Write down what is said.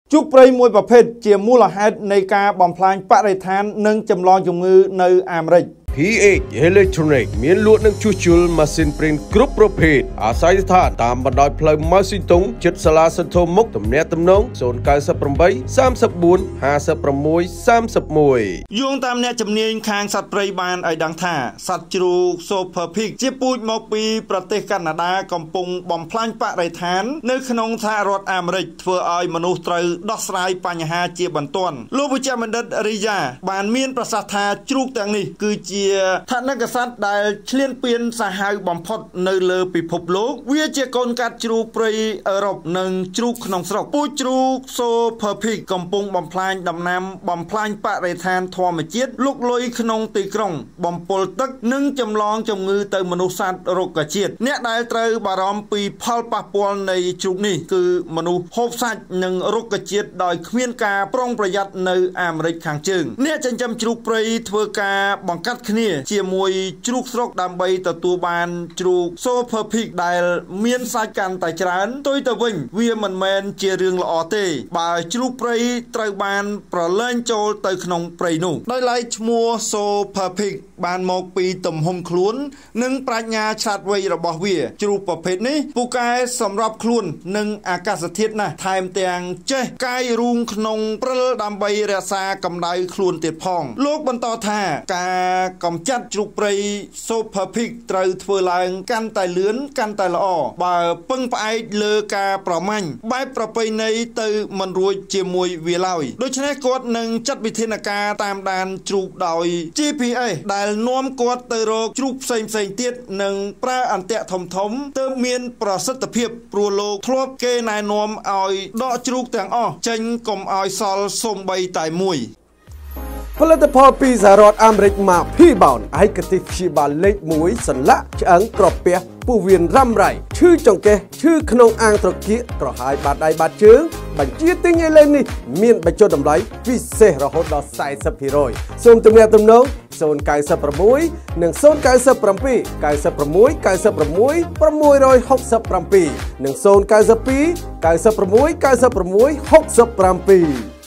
Chúc prey môi và phết chia mũ là hếtในการបំផ្លាញបរិស្ថាននិងចម្លងជំងឺនៅអាមេរិក PH Electronic មានលក់នឹងជួសជុលម៉ាស៊ីនព្រីនគ្រប់ប្រភេទអាស្រ័យស្ថានតាមបណ្ដោយផ្លូវម៉ៅស៊ីតុងជិតសាលាសន្ធោមុខទំនាក់ទំនង098 34 56 31 យោងតាមអ្នកជំនាញខាងសត្វព្រៃបានឲ្យដឹងថាសត្វជ្រូក Super Pig ជាពូជមកពីប្រទេសកាណាដាកំពុងបំផ្លាញបរិស្ថាននៅក្នុងសហរដ្ឋអាមេរិកធ្វើឲ្យមនុស្សត្រូវដោះស្រាយបញ្ហាជាបន្ទាន់លោកវិជ្ជបណ្ឌិតរីយ៉ាបានមានប្រសាសន៍ថាជ្រូកទាំងនេះគឺជាថនិកសត្វដែលឈ្លានពានសាហាវបំផុតនៅលើពិភពលោកវាជាកូនកាត់ជ្រូកព្រៃអឺរ៉ុបនិងជ្រូកក្នុងស្រុកពូជជ្រូក Super Pig កំពុងបំផ្លាញដំណាំបំផ្លាញបរិស្ថានធម្មជាតិលុកលុយក្នុងទីក្រុងបំពុលទឹកនិងចម្លងជំងឺទៅមនុស្សសត្វរោគជាតិអ្នកដែលត្រូវបារម្ភពីផលប៉ះពាល់នៃជ្រូកនេះគឺមនុស្សហូបសាច់និងរោគជាតិដោយគ្មានការប្រុងប្រយ័ត្ននៅអាមេរិកខាងជើងអ្នកចិញ្ចឹមជ្រូកព្រៃធ្វើការបង្កាត់គ្នាជាមួយជ្រូកស្រុកដើម្បីទទួលបានជ្រូក Super Pig ដែលមានសាច់កាន់តែច្រើនផ្ទុយទៅវិញវាមិនមែនជារឿងល្អទេបើជ្រូកព្រៃត្រូវបានប្រឡែងចូលទៅក្នុងព្រៃនោះដោយឡែកឈ្មោះ Super Pig បានមកពីទំហំខ្លួននិងប្រាជ្ញាឆ្លាតវៃរបស់វាជ្រូកប្រភេទនេះពូកែសម្រាប់ខ្លួននិងអាកាសធាតុណាស់ថែមទាំងចេះកាយរូងក្នុងព្រិលដើម្បីរក្សាកម្ដៅខ្លួនទៀតផងលោកបន្តថាការកម្ចាត់ជ្រូកព្រៃ Super Pig ត្រូវធ្វើឡើងកាន់តែលឿនកាន់តែល្អបើពឹងផ្អែកលើការប្រមាញ់បែបប្រពៃណីទៅមិនរួចជាមួយវាឡើយដូច្នេះគាត់នឹងចាត់វិធានការតាមដានជ្រូកដោយ GPS ដែលនាំគាត់ទៅរកជ្រូកផ្សេងទៀតនិងប្រើអន្ទាក់ធំទើបមានប្រសិទ្ធភាពព្រោះលោកធ្លាប់គេណែនាំឲ្យដកជ្រូកទាំងអស់ចេញកុំឲ្យសល់សូម្បីតែមួយផលិតផលពីសហរដ្ឋអាមេរិកមកភីបោនឯកទេសព្យាបាលលេខ1សន្លាក់ឆ្អឹងក្រពះពោះវៀនរ៉ាំរ៉ៃឈឺចង្កេះឈឺក្នុងអាងត្រគាកក្រហាយបាតដៃបាតជើងបញ្ជាទិញឥឡូវនេះមានបញ្ចុះតម្លៃពិសេសរហូតដល់ 40% សូមទំនាក់ទំនង096និង097 96 96 667និង092 96 96 67